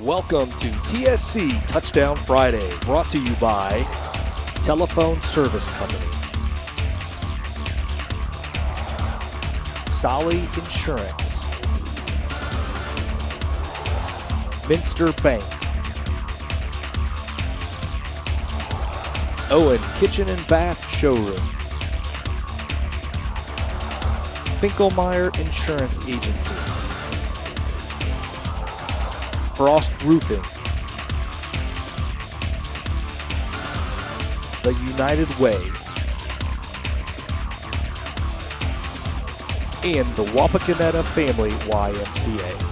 Welcome to TSC Touchdown Friday, brought to you by Telephone Service Company, Stolly Insurance, Minster Bank, Owen Kitchen and Bath Showroom, Finkelmeyer Insurance Agency, Frost Roofing, The United Way, and the Wapakoneta Family YMCA.